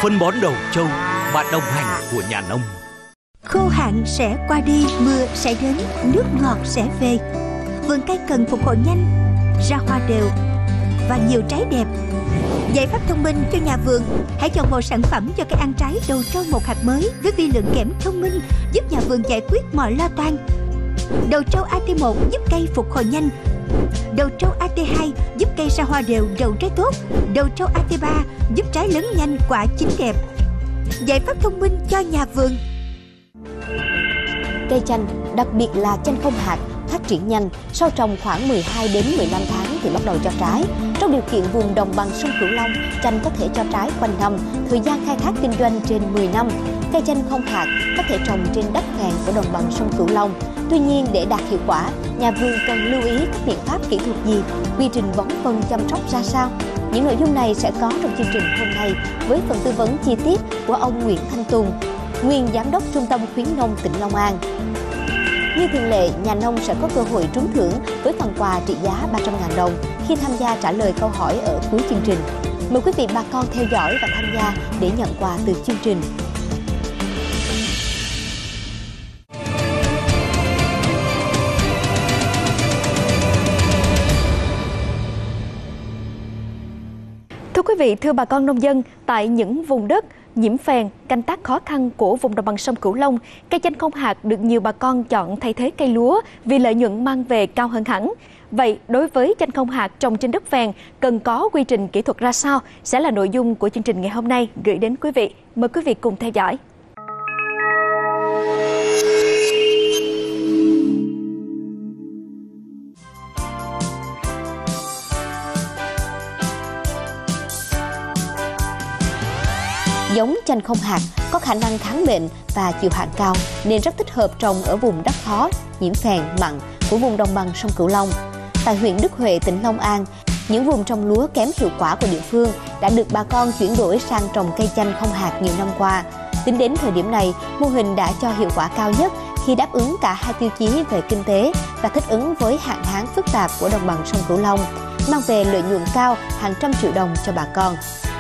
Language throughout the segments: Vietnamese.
phân bón đầu trâu, bạn đồng hành của nhà nông. Khô hạn sẽ qua đi, mưa sẽ đến, nước ngọt sẽ về. Vườn cây cần phục hồi nhanh, ra hoa đều và nhiều trái đẹp. Giải pháp thông minh cho nhà vườn: hãy chọn một sản phẩm cho cây ăn trái đầu trâu một hạt mới với vi lượng kẽm thông minh, giúp nhà vườn giải quyết mọi lo toan. Đầu trâu AT1 giúp cây phục hồi nhanh. Đầu trâu AT2 giúp cây ra hoa đều, đậu trái tốt. Đầu trâu AT3 giúp trái lớn nhanh, quả chín đẹp. Giải pháp thông minh cho nhà vườn. Cây chanh, đặc biệt là chanh không hạt, phát triển nhanh. Sau trồng khoảng 12 đến 15 tháng thì bắt đầu cho trái. Trong điều kiện vùng đồng bằng sông Cửu Long, chanh có thể cho trái quanh năm, thời gian khai thác kinh doanh trên 10 năm. Cây chanh không hạt có thể trồng trên đất phèn của đồng bằng sông Cửu Long. Tuy nhiên, để đạt hiệu quả, nhà vườn cần lưu ý các biện pháp kỹ thuật gì, quy trình bón phân chăm sóc ra sao. Những nội dung này sẽ có trong chương trình hôm nay với phần tư vấn chi tiết của ông Nguyễn Thanh Tùng, nguyên giám đốc Trung tâm khuyến nông tỉnh Long An. Như thường lệ, nhà nông sẽ có cơ hội trúng thưởng với phần quà trị giá 300.000 đồng khi tham gia trả lời câu hỏi ở cuối chương trình. Mời quý vị bà con theo dõi và tham gia để nhận quà từ chương trình. Thưa quý vị, thưa bà con nông dân, tại những vùng đất nhiễm phèn, canh tác khó khăn của vùng đồng bằng sông Cửu Long, cây chanh không hạt được nhiều bà con chọn thay thế cây lúa vì lợi nhuận mang về cao hơn hẳn. Vậy, đối với chanh không hạt trồng trên đất phèn, cần có quy trình kỹ thuật ra sao sẽ là nội dung của chương trình ngày hôm nay gửi đến quý vị. Mời quý vị cùng theo dõi. Giống chanh không hạt có khả năng kháng bệnh và chịu hạn cao nên rất thích hợp trồng ở vùng đất khó, nhiễm phèn, mặn của vùng đồng bằng sông Cửu Long. Tại huyện Đức Huệ, tỉnh Long An, những vùng trồng lúa kém hiệu quả của địa phương đã được bà con chuyển đổi sang trồng cây chanh không hạt nhiều năm qua. Tính đến thời điểm này, mô hình đã cho hiệu quả cao nhất khi đáp ứng cả hai tiêu chí về kinh tế và thích ứng với hạn hán phức tạp của đồng bằng sông Cửu Long, mang về lợi nhuận cao hàng trăm triệu đồng cho bà con.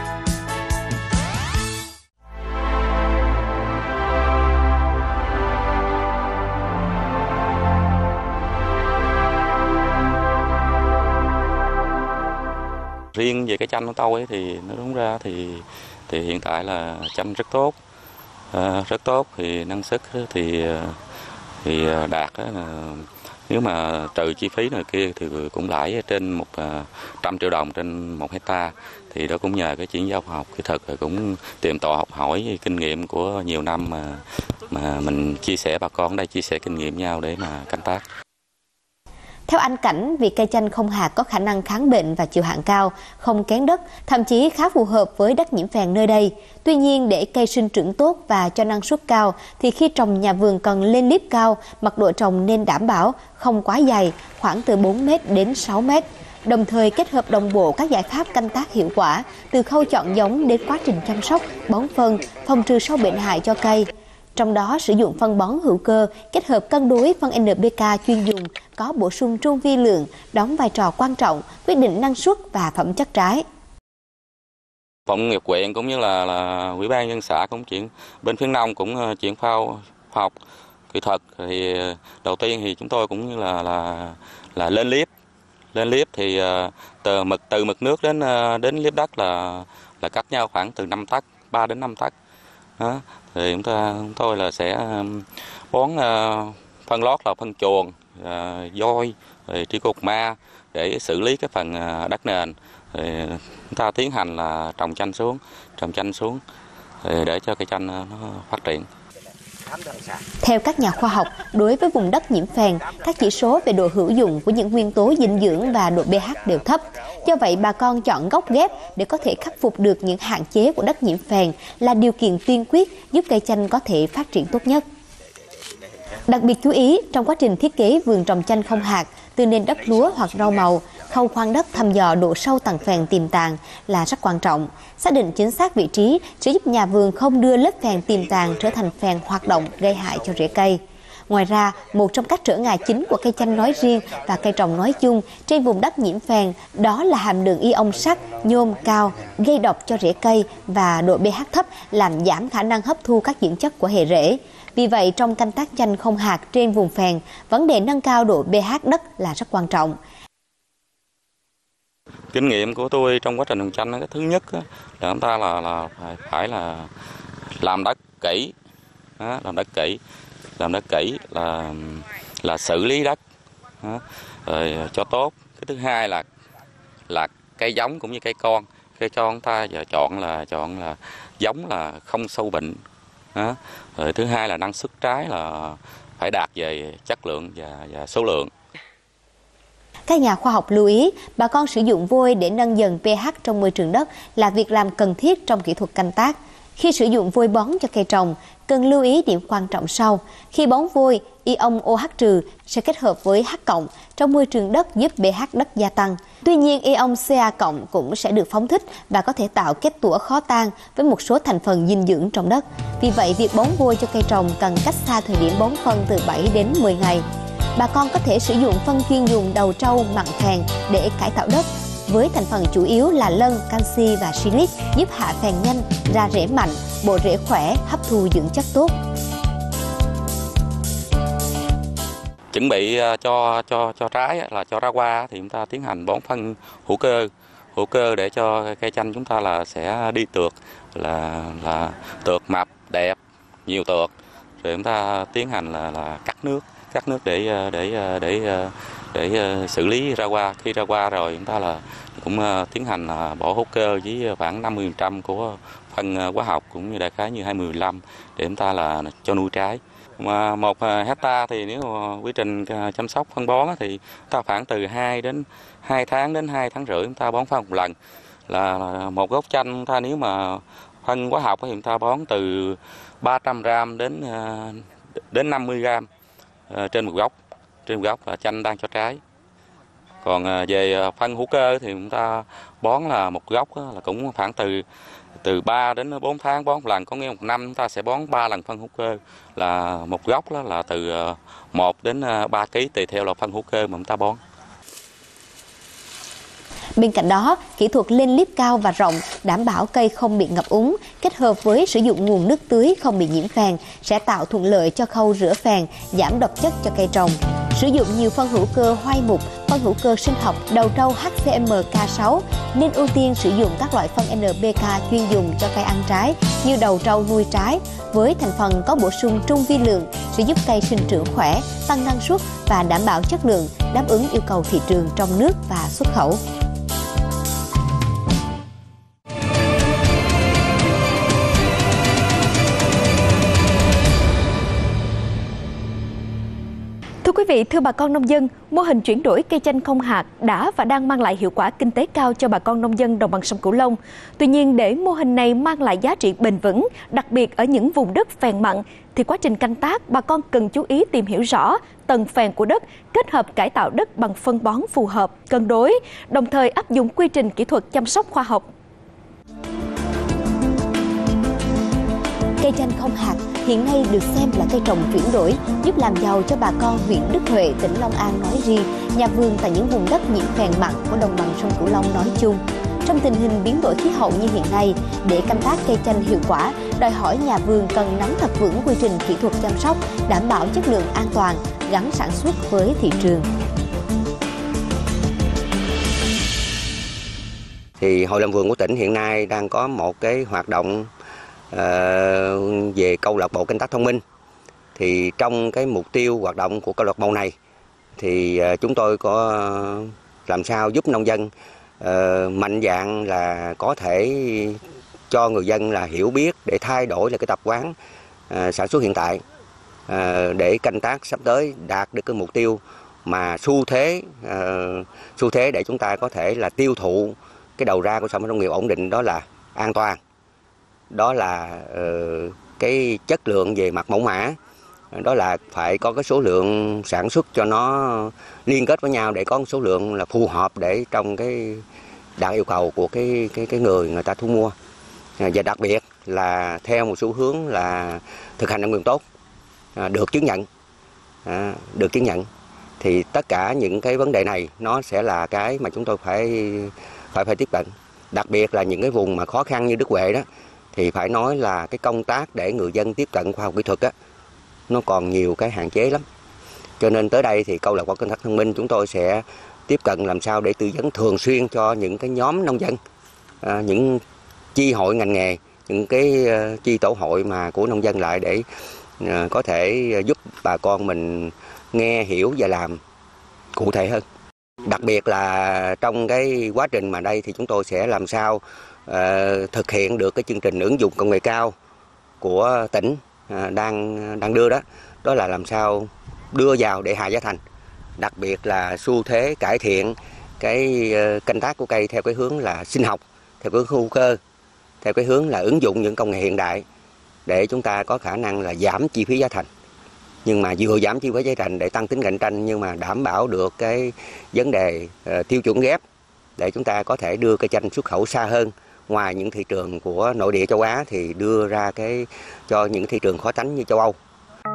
Riêng về cái chanh của tôi thì nó đúng ra thì hiện tại là chanh rất tốt, thì năng suất thì đạt là nếu mà trừ chi phí này kia thì cũng lãi trên 100 triệu đồng trên 1 hectare. Thì đó cũng nhờ cái chuyển giao khoa học kỹ thuật, cũng tìm tòi học hỏi kinh nghiệm của nhiều năm mà mình chia sẻ, bà con ở đây chia sẻ kinh nghiệm nhau để mà canh tác. Theo anh Cảnh, vì cây chanh không hạt có khả năng kháng bệnh và chịu hạn cao, không kén đất, thậm chí khá phù hợp với đất nhiễm phèn nơi đây. Tuy nhiên, để cây sinh trưởng tốt và cho năng suất cao, thì khi trồng nhà vườn cần lên liếp cao, mật độ trồng nên đảm bảo không quá dày, khoảng từ 4 m đến 6 m. Đồng thời kết hợp đồng bộ các giải pháp canh tác hiệu quả, từ khâu chọn giống đến quá trình chăm sóc, bón phân, phòng trừ sâu bệnh hại cho cây. Trong đó sử dụng phân bón hữu cơ kết hợp cân đối phân NPK chuyên dùng có bổ sung trung vi lượng đóng vai trò quan trọng quyết định năng suất và phẩm chất trái. Phòng nghiệp huyện cũng như là ủy ban nhân xã cũng bên khuyến nông cũng chuyển khoa học kỹ thuật. Thì đầu tiên thì chúng tôi cũng như là lên liếp thì từ mực nước đến liếp đất là cách nhau khoảng từ 5 tấc, 3 đến 5 tấc. Đó. Thì chúng tôi là sẽ bón phân lót là phân chuồng, vôi, tri cột ma để xử lý cái phần đất nền. Thì chúng ta tiến hành là trồng chanh xuống để cho cây chanh nó phát triển. Theo các nhà khoa học, đối với vùng đất nhiễm phèn, các chỉ số về độ hữu dụng của những nguyên tố dinh dưỡng và độ pH đều thấp. Do vậy, bà con chọn gốc ghép để có thể khắc phục được những hạn chế của đất nhiễm phèn là điều kiện tiên quyết giúp cây chanh có thể phát triển tốt nhất. Đặc biệt chú ý, trong quá trình thiết kế vườn trồng chanh không hạt, từ nền đất lúa hoặc rau màu, khâu khoan đất thăm dò độ sâu tầng phèn tiềm tàng là rất quan trọng. Xác định chính xác vị trí sẽ giúp nhà vườn không đưa lớp phèn tiềm tàng trở thành phèn hoạt động gây hại cho rễ cây. Ngoài ra, một trong các trở ngại chính của cây chanh nói riêng và cây trồng nói chung trên vùng đất nhiễm phèn đó là hàm lượng ion sắt, nhôm cao, gây độc cho rễ cây và độ pH thấp làm giảm khả năng hấp thu các dưỡng chất của hệ rễ. Vì vậy, trong canh tác chanh không hạt trên vùng phèn, vấn đề nâng cao độ pH đất là rất quan trọng. Kinh nghiệm của tôi trong quá trình trồng chanh, cái thứ nhất là chúng ta là phải là làm đất kỹ, làm đất kỹ là xử lý đất rồi cho tốt. Cái thứ hai là cây giống cũng như cây con. Cây con ta giờ chọn là giống là không sâu bệnh. Rồi thứ hai là năng suất trái là phải đạt về chất lượng và số lượng. Các nhà khoa học lưu ý, bà con sử dụng vôi để nâng dần pH trong môi trường đất là việc làm cần thiết trong kỹ thuật canh tác. Khi sử dụng vôi bón cho cây trồng, cần lưu ý điểm quan trọng sau. Khi bón vôi, ion OH- sẽ kết hợp với H+ trong môi trường đất giúp pH đất gia tăng. Tuy nhiên, ion Ca+ cũng sẽ được phóng thích và có thể tạo kết tủa khó tan với một số thành phần dinh dưỡng trong đất. Vì vậy, việc bón vôi cho cây trồng cần cách xa thời điểm bón phân từ 7 đến 10 ngày. Bà con có thể sử dụng phân chuyên dùng đầu trâu, mặn phèn để cải tạo đất, với thành phần chủ yếu là lân, canxi và silic giúp hạ phèn nhanh, ra rễ mạnh, bộ rễ khỏe, hấp thu dưỡng chất tốt. Chuẩn bị cho trái là cho ra hoa thì chúng ta tiến hành bón phân hữu cơ để cho cây chanh chúng ta là sẽ đi tược, là tược mập đẹp, nhiều tược, rồi chúng ta tiến hành là cắt nước để xử lý ra hoa. Khi ra hoa rồi chúng ta là cũng tiến hành bỏ hữu cơ với khoảng 50% của phân hóa học cũng như đại khái như 20-15 để chúng ta là cho nuôi trái. Mà 1 hecta thì nếu quy trình chăm sóc phân bón thì ta khoảng từ 2 tháng đến 2 tháng rưỡi chúng ta bón phân một lần. Là một gốc chanh ta nếu mà phân hóa học thì chúng ta bón từ 300 gram đến 50 gram trên một gốc là chanh đang cho trái. Còn về phân hữu cơ thì chúng ta bón là một gốc là cũng khoảng từ 3 đến 4 tháng bón một lần, có nghĩa một năm chúng ta sẽ bón 3 lần phân hữu cơ, là một gốc đó là từ 1 đến 3 kg tùy theo là phân hữu cơ mà chúng ta bón. Bên cạnh đó, kỹ thuật lên líp cao và rộng đảm bảo cây không bị ngập úng, kết hợp với sử dụng nguồn nước tưới không bị nhiễm phèn sẽ tạo thuận lợi cho khâu rửa phèn, giảm độc chất cho cây trồng. Sử dụng nhiều phân hữu cơ hoai mục, phân hữu cơ sinh học, đầu trâu HCM K6 nên ưu tiên sử dụng các loại phân NPK chuyên dùng cho cây ăn trái như đầu trâu nuôi trái với thành phần có bổ sung trung vi lượng sẽ giúp cây sinh trưởng khỏe, tăng năng suất và đảm bảo chất lượng, đáp ứng yêu cầu thị trường trong nước và xuất khẩu. Thưa quý vị, thưa bà con nông dân, mô hình chuyển đổi cây chanh không hạt đã và đang mang lại hiệu quả kinh tế cao cho bà con nông dân đồng bằng sông Cửu Long. Tuy nhiên, để mô hình này mang lại giá trị bền vững, đặc biệt ở những vùng đất phèn mặn, thì quá trình canh tác, bà con cần chú ý tìm hiểu rõ tầng phèn của đất, kết hợp cải tạo đất bằng phân bón phù hợp, cân đối, đồng thời áp dụng quy trình kỹ thuật chăm sóc khoa học. Cây chanh không hạt hiện nay được xem là cây trồng chuyển đổi, giúp làm giàu cho bà con huyện Đức Huệ, tỉnh Long An nói riêng, nhà vườn tại những vùng đất nhiễm phèn mặn của đồng bằng sông Cửu Long nói chung. Trong tình hình biến đổi khí hậu như hiện nay, để canh tác cây chanh hiệu quả, đòi hỏi nhà vườn cần nắm thật vững quy trình kỹ thuật chăm sóc, đảm bảo chất lượng an toàn, gắn sản xuất với thị trường. Thì Hội làm vườn của tỉnh hiện nay đang có một cái hoạt động về câu lạc bộ canh tác thông minh. Thì trong cái mục tiêu hoạt động của câu lạc bộ này thì chúng tôi có làm sao giúp nông dân mạnh dạn là có thể cho người dân là hiểu biết để thay đổi là cái tập quán sản xuất hiện tại để canh tác sắp tới đạt được cái mục tiêu mà xu thế để chúng ta có thể là tiêu thụ cái đầu ra của sản phẩm nông nghiệp ổn định, đó là an toàn, đó là cái chất lượng về mặt mẫu mã, đó là phải có cái số lượng sản xuất cho nó liên kết với nhau để có số lượng là phù hợp để trong cái đạt yêu cầu của cái người ta thu mua, và đặc biệt là theo một xu hướng là thực hành nông nghiệp tốt được chứng nhận. được chứng nhận. Thì tất cả những cái vấn đề này nó sẽ là cái mà chúng tôi phải tiếp cận. Đặc biệt là những cái vùng mà khó khăn như Đức Huệ đó, thì phải nói là cái công tác để người dân tiếp cận khoa học kỹ thuật á, nó còn nhiều cái hạn chế lắm. Cho nên tới đây thì câu lạc bộ canh tác thông minh chúng tôi sẽ tiếp cận làm sao để tư vấn thường xuyên cho những cái nhóm nông dân, những chi hội ngành nghề, những cái chi tổ hội mà của nông dân lại để có thể giúp bà con mình nghe hiểu và làm cụ thể hơn. Đặc biệt là trong cái quá trình mà đây thì chúng tôi sẽ làm sao thực hiện được cái chương trình ứng dụng công nghệ cao của tỉnh đang đưa đó. Đó là làm sao đưa vào để hạ giá thành. Đặc biệt là xu thế cải thiện cái canh tác của cây theo cái hướng là sinh học, theo cái hướng hữu cơ, theo cái hướng là ứng dụng những công nghệ hiện đại để chúng ta có khả năng là giảm chi phí giá thành. Nhưng mà vừa giảm chi phí giá thành để tăng tính cạnh tranh, nhưng mà đảm bảo được cái vấn đề tiêu chuẩn ghép để chúng ta có thể đưa cây chanh xuất khẩu xa hơn, ngoài những thị trường của nội địa châu Á thì đưa ra cái cho những thị trường khó tánh như châu Âu.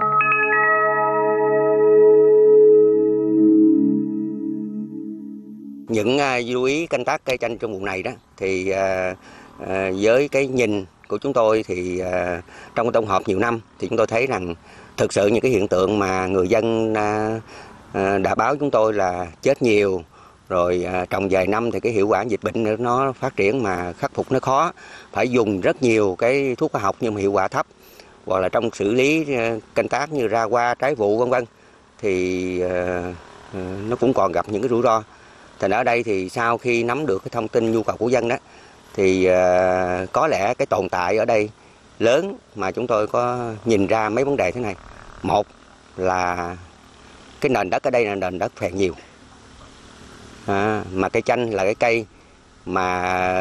Những lưu ý canh tác cây chanh trong vùng này đó thì với cái nhìn của chúng tôi thì trong tổng hợp nhiều năm thì chúng tôi thấy rằng thực sự những cái hiện tượng mà người dân đã báo chúng tôi là chết nhiều, rồi trồng vài năm thì cái hiệu quả dịch bệnh nó phát triển mà khắc phục nó khó, phải dùng rất nhiều cái thuốc hóa học nhưng mà hiệu quả thấp, hoặc là trong xử lý canh tác như ra hoa, trái vụ vân vân thì nó cũng còn gặp những cái rủi ro. Thành ở đây thì sau khi nắm được cái thông tin nhu cầu của dân đó thì có lẽ cái tồn tại ở đây lớn mà chúng tôi có nhìn ra mấy vấn đề thế này. Một là cái nền đất ở đây là nền đất phèn nhiều, mà cây chanh là cái cây mà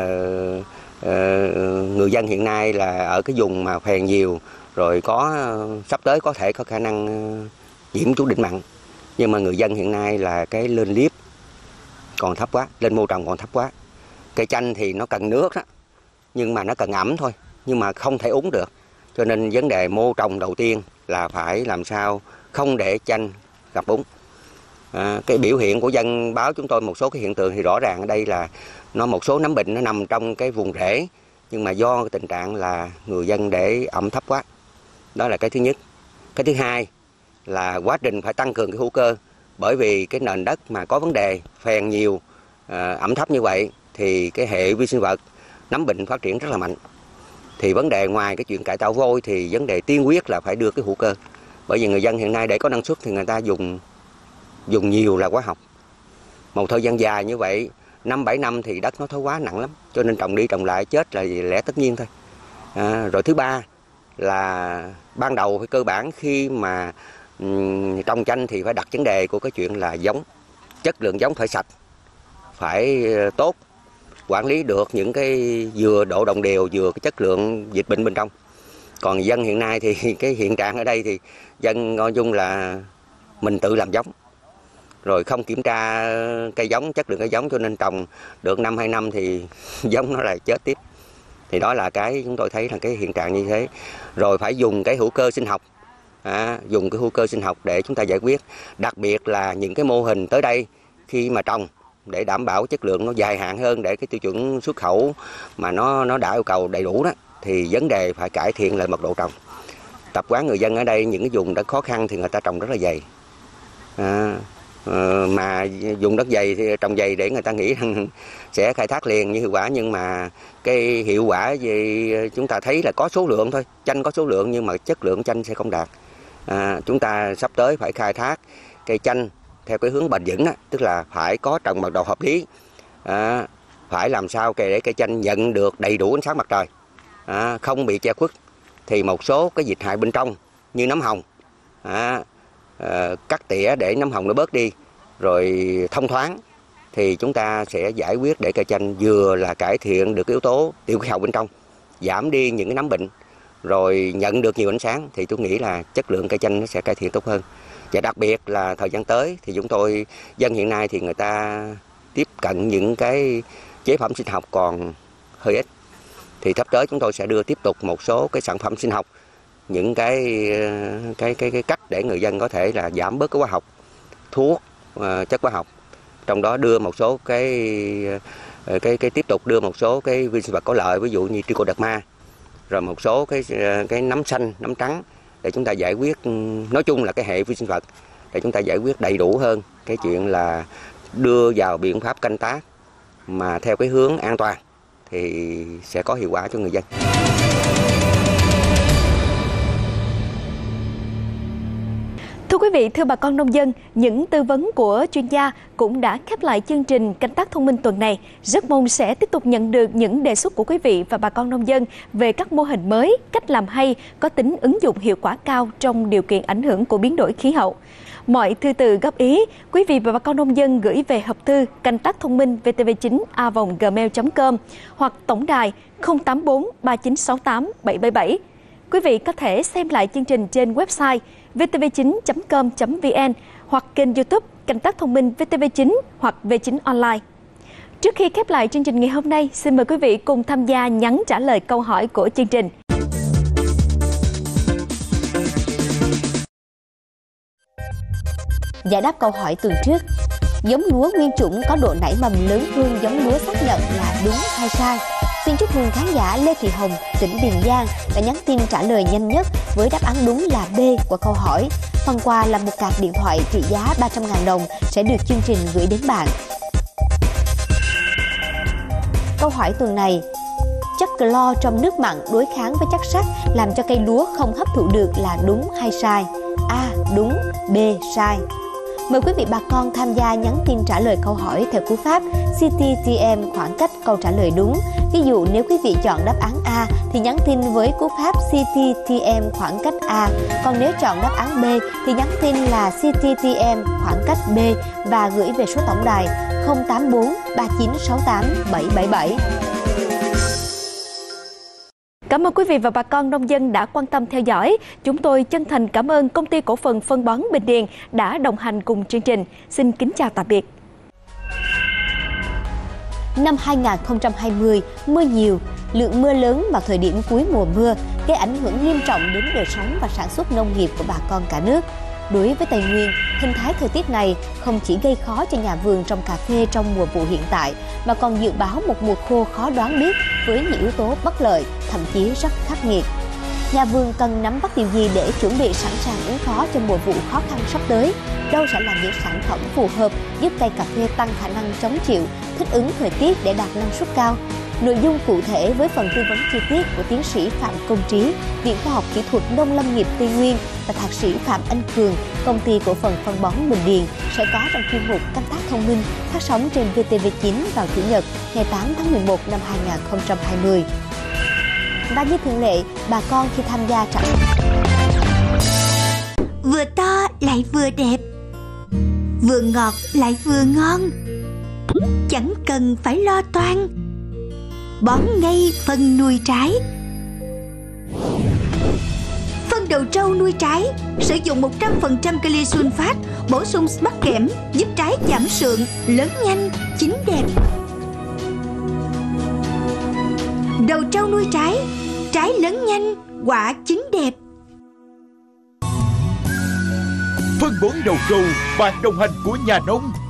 người dân hiện nay là ở cái vùng mà phèn nhiều, rồi sắp tới có thể có khả năng nhiễm trú đỉnh mặn, nhưng mà người dân hiện nay là cái lên liếp còn thấp quá, lên mô trồng còn thấp quá. Cây chanh thì nó cần nước đó, nhưng mà nó cần ẩm thôi, nhưng mà không thể úng được. Cho nên vấn đề mô trồng đầu tiên là phải làm sao không để chanh gặp úng. Cái biểu hiện của dân báo chúng tôi một số cái hiện tượng thì rõ ràng ở đây là một số nấm bệnh nó nằm trong cái vùng rễ, nhưng mà do cái tình trạng là người dân để ẩm thấp quá. Đó là cái thứ nhất. Cái thứ hai là quá trình phải tăng cường cái hữu cơ, bởi vì cái nền đất mà có vấn đề phèn nhiều, ẩm thấp như vậy thì cái hệ vi sinh vật nấm bệnh phát triển rất là mạnh. Thì vấn đề ngoài cái chuyện cải tạo vôi thì vấn đề tiên quyết là phải đưa cái hữu cơ, bởi vì người dân hiện nay để có năng suất thì người ta dùng nhiều là hóa học. Một thời gian dài như vậy 5-7 năm thì đất nó thoái hóa nặng lắm, cho nên trồng đi trồng lại chết là lẽ tất nhiên thôi. Rồi thứ ba là ban đầu phải cơ bản khi mà trồng chanh thì phải đặt vấn đề của cái chuyện là giống, chất lượng giống phải sạch, phải tốt, quản lý được những cái vừa độ đồng đều vừa cái chất lượng dịch bệnh bên trong. Còn dân hiện nay thì cái hiện trạng ở đây thì dân nói chung là mình tự làm giống, rồi không kiểm tra cây giống, chất lượng cây giống, cho nên trồng được 1-2 năm thì giống nó lại chết tiếp. Thì đó là cái chúng tôi thấy là cái hiện trạng như thế. Rồi phải dùng cái hữu cơ sinh học, dùng cái hữu cơ sinh học để chúng ta giải quyết. Đặc biệt là những cái mô hình tới đây khi mà trồng để đảm bảo chất lượng nó dài hạn hơn, để cái tiêu chuẩn xuất khẩu mà nó đã yêu cầu đầy đủ đó, thì vấn đề phải cải thiện lại mật độ trồng. Tập quán người dân ở đây những cái vùng đất khó khăn thì người ta trồng rất là dày, mà dùng đất dày thì trồng dày để người ta nghĩ rằng sẽ khai thác liền như hiệu quả, nhưng mà cái hiệu quả gì chúng ta thấy là có số lượng thôi, chanh có số lượng nhưng mà chất lượng chanh sẽ không đạt. Chúng ta sắp tới phải khai thác cây chanh theo cái hướng bền vững đó, tức là phải có trồng mật độ hợp lý, phải làm sao để cây chanh nhận được đầy đủ ánh sáng mặt trời, không bị che khuất. Thì một số cái dịch hại bên trong như nấm hồng, cắt tỉa để nấm hồng nó bớt đi, rồi thông thoáng, thì chúng ta sẽ giải quyết để cây chanh vừa là cải thiện được cái yếu tố tiêu khí hậu bên trong, giảm đi những cái nấm bệnh, rồi nhận được nhiều ánh sáng, thì tôi nghĩ là chất lượng cây chanh nó sẽ cải thiện tốt hơn. Và đặc biệt là thời gian tới thì chúng tôi, dân hiện nay thì người ta tiếp cận những cái chế phẩm sinh học còn hơi ít. Thì sắp tới chúng tôi sẽ đưa tiếp tục một số cái sản phẩm sinh học những cái cách để người dân có thể là giảm bớt cái hóa học, thuốc, chất hóa học, trong đó đưa một số cái tiếp tục đưa một số cái vi sinh vật có lợi, ví dụ như Trichoderma, rồi một số cái nấm xanh, nấm trắng, để chúng ta giải quyết, nói chung là cái hệ vi sinh vật để chúng ta giải quyết đầy đủ hơn cái chuyện là đưa vào biện pháp canh tác mà theo cái hướng an toàn thì sẽ có hiệu quả cho người dân. Thưa quý vị, thưa bà con nông dân, những tư vấn của chuyên gia cũng đã khép lại chương trình Canh tác thông minh tuần này. Rất mong sẽ tiếp tục nhận được những đề xuất của quý vị và bà con nông dân về các mô hình mới, cách làm hay, có tính ứng dụng hiệu quả cao trong điều kiện ảnh hưởng của biến đổi khí hậu. Mọi thư từ góp ý, quý vị và bà con nông dân gửi về hộp thư canh tác thông minh vtv9a@gmail.com hoặc tổng đài 084 3968 777. Quý vị có thể xem lại chương trình trên website vtv9.com.vn hoặc kênh YouTube Canh tác thông minh VTV9 hoặc V9 Online. Trước khi khép lại chương trình ngày hôm nay, xin mời quý vị cùng tham gia nhắn trả lời câu hỏi của chương trình. Giải đáp câu hỏi tuần trước, giống lúa nguyên chủng có độ nảy mầm lớn hơn giống lúa xác nhận là đúng hay sai? Xin chúc mừng khán giả Lê Thị Hồng, tỉnh Tiền Giang đã nhắn tin trả lời nhanh nhất với đáp án đúng là B của câu hỏi. Phần quà là một card điện thoại trị giá 300.000 đồng sẽ được chương trình gửi đến bạn. Câu hỏi tuần này, chất clo trong nước mặn đối kháng với chất sắt làm cho cây lúa không hấp thụ được là đúng hay sai? A. Đúng, B. Sai. Mời quý vị bà con tham gia nhắn tin trả lời câu hỏi theo cú pháp CTTM khoảng cách câu trả lời đúng. Ví dụ nếu quý vị chọn đáp án A thì nhắn tin với cú pháp CTTM khoảng cách A, còn nếu chọn đáp án B thì nhắn tin là CTTM khoảng cách B và gửi về số tổng đài 084 3968 777. Cảm ơn quý vị và bà con nông dân đã quan tâm theo dõi. Chúng tôi chân thành cảm ơn Công ty Cổ phần Phân bón Bình Điền đã đồng hành cùng chương trình. Xin kính chào tạm biệt. Năm 2020, mưa nhiều, lượng mưa lớn vào thời điểm cuối mùa mưa gây ảnh hưởng nghiêm trọng đến đời sống và sản xuất nông nghiệp của bà con cả nước. Đối với Tây Nguyên, hình thái thời tiết này không chỉ gây khó cho nhà vườn trồng cà phê trong mùa vụ hiện tại, mà còn dự báo một mùa khô khó đoán biết với những yếu tố bất lợi, thậm chí rất khắc nghiệt. Nhà vườn cần nắm bắt điều gì để chuẩn bị sẵn sàng ứng phó cho mùa vụ khó khăn sắp tới? Đâu sẽ là những sản phẩm phù hợp giúp cây cà phê tăng khả năng chống chịu, thích ứng thời tiết để đạt năng suất cao? Nội dung cụ thể với phần tư vấn chi tiết của tiến sĩ Phạm Công Trí, Viện Khoa học Kỹ thuật Nông lâm nghiệp Tây Nguyên và thạc sĩ Phạm Anh Cường, Công ty Cổ phần Phân bón Bình Điền sẽ có trong chuyên mục Canh tác thông minh phát sóng trên VTV9 vào Chủ nhật ngày 8 tháng 11 năm 2020. Và như thường lệ, bà con khi tham gia trả vừa to lại vừa đẹp, vừa ngọt lại vừa ngon, chẳng cần phải lo toan, bón ngay phân nuôi trái. Phân đầu trâu nuôi trái sử dụng 100% kali sunfat, bổ sung mắc kẽm giúp trái giảm sượng, lớn nhanh, chín đẹp. Đầu trâu nuôi trái, trái lớn nhanh, quả chín đẹp. Phân bón đầu trâu, bạn đồng hành của nhà nông.